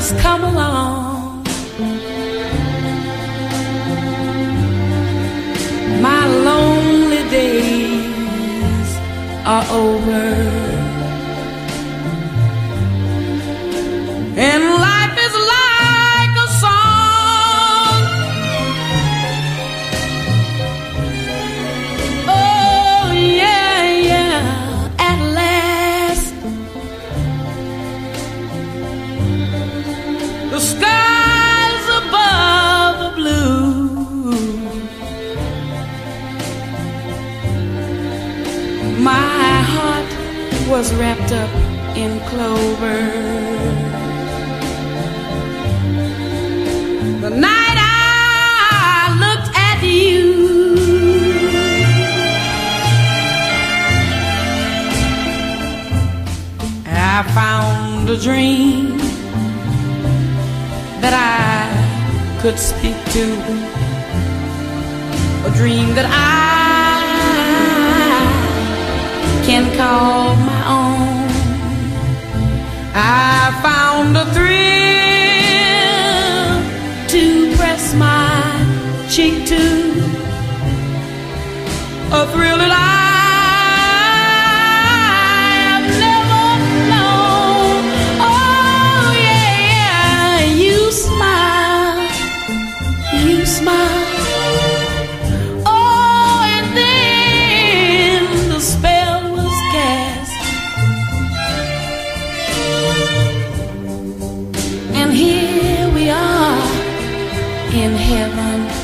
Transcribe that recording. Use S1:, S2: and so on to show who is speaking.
S1: just come along. My lonely days are over, and life is like a song. Oh yeah, yeah, at last the skies above the blue. My heart was wrapped up in clover. The night I looked at you, I found a dream that I could speak to, a dream that I can call my own. I found a thrill to press my cheek to, a thrill that I've never known. Oh yeah, you smile, you smile. Oh, and then the spell was cast, and here we are in heaven.